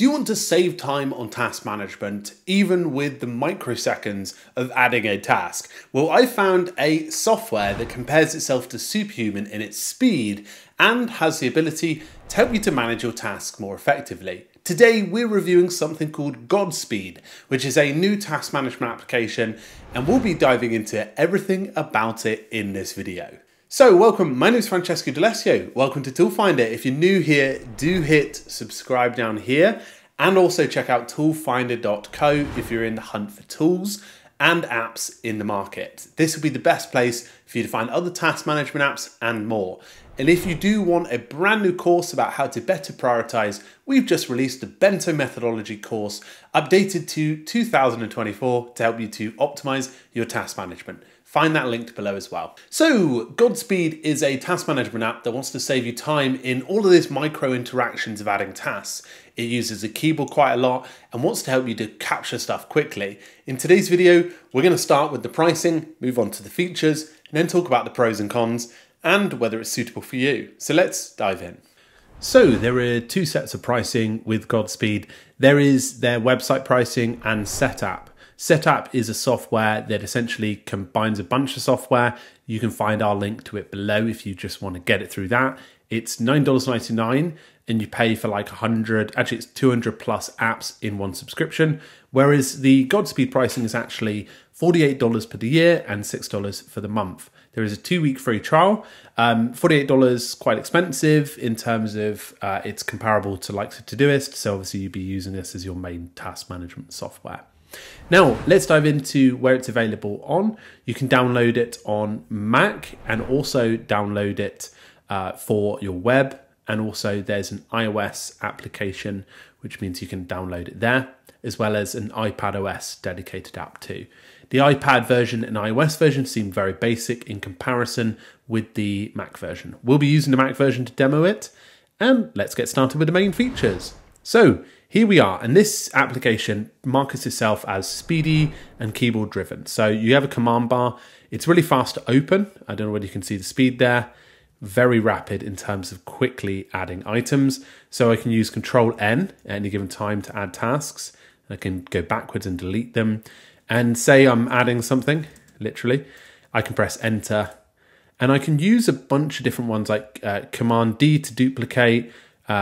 Do you want to save time on task management, even with the microseconds of adding a task? Well, I found a software that compares itself to Superhuman in its speed and has the ability to help you to manage your tasks more effectively. Today, we're reviewing something called Godspeed, which is a new task management application, and we'll be diving into everything about it in this video. So welcome, my name is Francesco D'Alessio. Welcome to Toolfinder. If you're new here, do hit subscribe down here and also check out toolfinder.co if you're in the hunt for tools and apps in the market. This will be the best place for you to find other task management apps and more. And if you do want a brand new course about how to better prioritize, we've just released the Bento methodology course updated to 2024 to help you to optimize your task management. Find that linked below as well. So Godspeed is a task management app that wants to save you time in all of these micro interactions of adding tasks. It uses a keyboard quite a lot and wants to help you to capture stuff quickly. In today's video, we're going to start with the pricing, move on to the features, and then talk about the pros and cons and whether it's suitable for you. So let's dive in. So there are two sets of pricing with Godspeed. There is their website pricing and Setup. Setup is a software that essentially combines a bunch of software. You can find our link to it below if you just want to get it through that. It's $9.99 and you pay for like 100, actually it's 200 plus apps in one subscription. Whereas the Godspeed pricing is actually $48 per year and $6 for the month. There is a 2-week free trial. $48 quite expensive in terms of it's comparable to likes of Todoist. So obviously you'd be using this as your main task management software. Now, let's dive into where it's available on. You can download it on Mac and also download it for your web. And also there's an iOS application, which means you can download it there, as well as an iPadOS dedicated app too. The iPad version and iOS version seem very basic in comparison with the Mac version. We'll be using the Mac version to demo it, and let's get started with the main features. So here we are, and this application markets itself as speedy and keyboard driven. So you have a command bar. It's really fast to open. I don't know whether you can see the speed there. Very rapid in terms of quickly adding items. So I can use Control N at any given time to add tasks. I can go backwards and delete them. And say I'm adding something, literally, I can press Enter. And I can use a bunch of different ones like Command D to duplicate,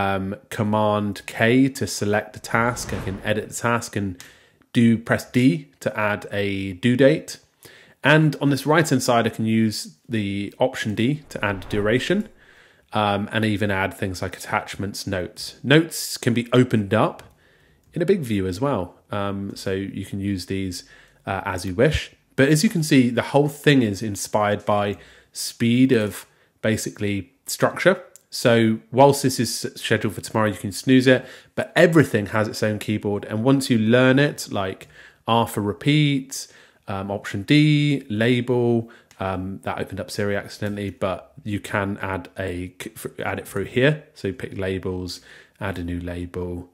Command K to select a task. I can edit the task and press D to add a due date. And on this right hand side, I can use the Option D to add duration and even add things like attachments, notes. Notes can be opened up in a big view as well. So you can use these as you wish. But as you can see, the whole thing is inspired by speed of basically structure. So whilst this is scheduled for tomorrow, you can snooze it, but everything has its own keyboard. And once you learn it, like R for repeat, Option D, label, that opened up Siri accidentally, but you can add it through here. So you pick labels, add a new label,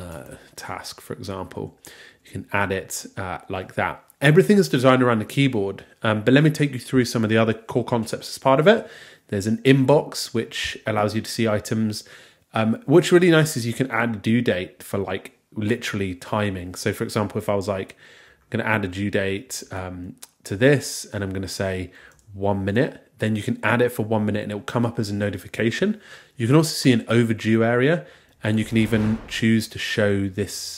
task, for example. You can add it like that. Everything is designed around the keyboard, but let me take you through some of the other core concepts as part of it. There's an inbox, which allows you to see items. What's really nice is you can add a due date for like literally timing. So for example, if I was like, I'm going to add a due date to this, and I'm going to say 1 minute, then you can add it for 1 minute and it will come up as a notification. You can also see an overdue area, and you can even choose to show this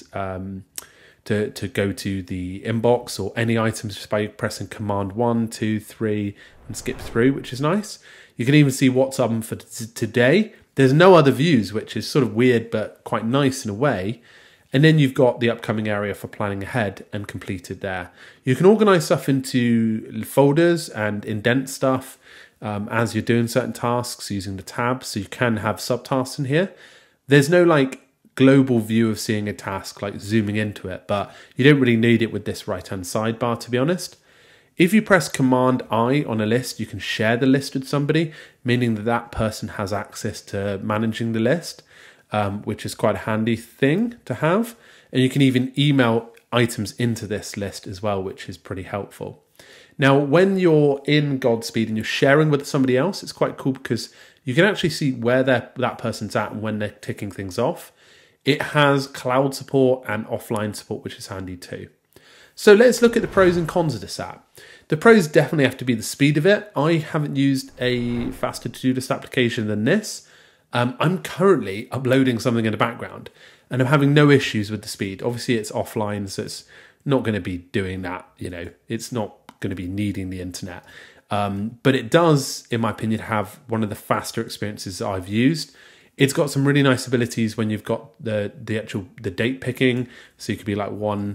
to go to the inbox or any items just by pressing Command 1, 2, 3 and skip through, which is nice. You can even see what's on for today. There's no other views, which is sort of weird but quite nice in a way. And then you've got the upcoming area for planning ahead and completed there. You can organize stuff into folders and indent stuff as you're doing certain tasks using the tabs. So you can have subtasks in here. There's no like global view of seeing a task, like zooming into it, but you don't really need it with this right-hand sidebar, to be honest. If you press Command I on a list, you can share the list with somebody, meaning that that person has access to managing the list, which is quite a handy thing to have. And you can even email items into this list as well, which is pretty helpful. Now, when you're in Godspeed and you're sharing with somebody else, it's quite cool because you can actually see where that person's at and when they're ticking things off. It has cloud support and offline support, which is handy too. So let's look at the pros and cons of this app. The pros definitely have to be the speed of it. I haven't used a faster to-do list application than this. I'm currently uploading something in the background and I'm having no issues with the speed. Obviously it's offline, so it's not going to be doing that. It's not going to be needing the internet. But it does, in my opinion, have one of the faster experiences I've used. It's got some really nice abilities when you've got the date picking. So you could be like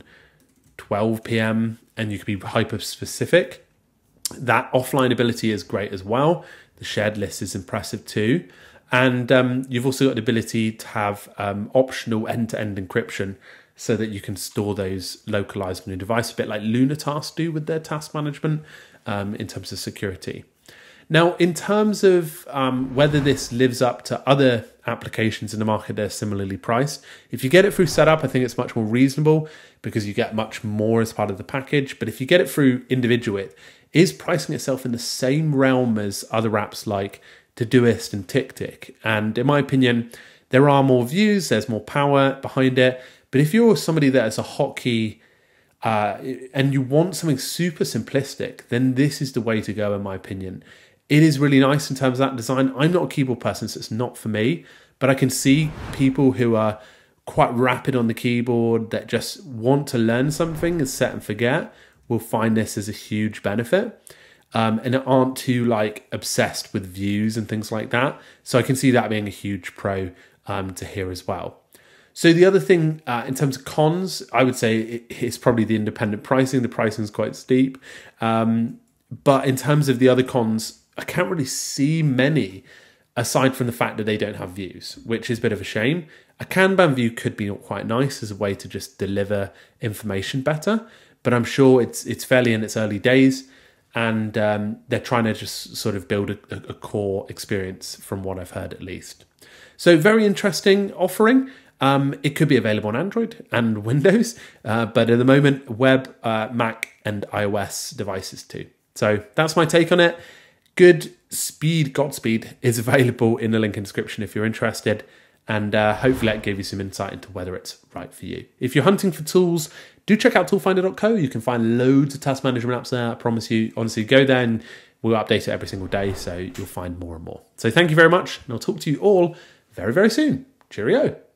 1:12 p.m. and you could be hyper specific. That offline ability is great as well. The shared list is impressive too. And you've also got the ability to have optional end-to-end encryption so that you can store those localized on your device, a bit like Lunatask do with their task management in terms of security. Now, in terms of whether this lives up to other applications in the market that are similarly priced, if you get it through setup, I think it's much more reasonable because you get much more as part of the package. But if you get it through individual, it is pricing itself in the same realm as other apps like Todoist and TickTick. And in my opinion, there are more views, there's more power behind it. But if you're somebody that is a hotkey and you want something super simplistic, then this is the way to go, in my opinion. It is really nice in terms of that design. I'm not a keyboard person, so it's not for me, but I can see people who are quite rapid on the keyboard that just want to learn something and set and forget will find this as a huge benefit. And aren't too obsessed with views and things like that. So I can see that being a huge pro to here as well. So the other thing in terms of cons, I would say it's probably the independent pricing. The pricing is quite steep. But in terms of the other cons, I can't really see many aside from the fact that they don't have views, which is a bit of a shame. A Kanban view could be quite nice as a way to just deliver information better, but I'm sure it's fairly in its early days. And they're trying to just sort of build a core experience from what I've heard at least. So very interesting offering. It could be available on Android and Windows, but at the moment, web, Mac and iOS devices too. So that's my take on it. Godspeed is available in the link in the description if you're interested. And hopefully that gave you some insight into whether it's right for you. If you're hunting for tools, do check out toolfinder.co. You can find loads of task management apps there. I promise you, honestly, go there and we'll update it every single day. So you'll find more and more. So thank you very much. And I'll talk to you all very, very soon. Cheerio.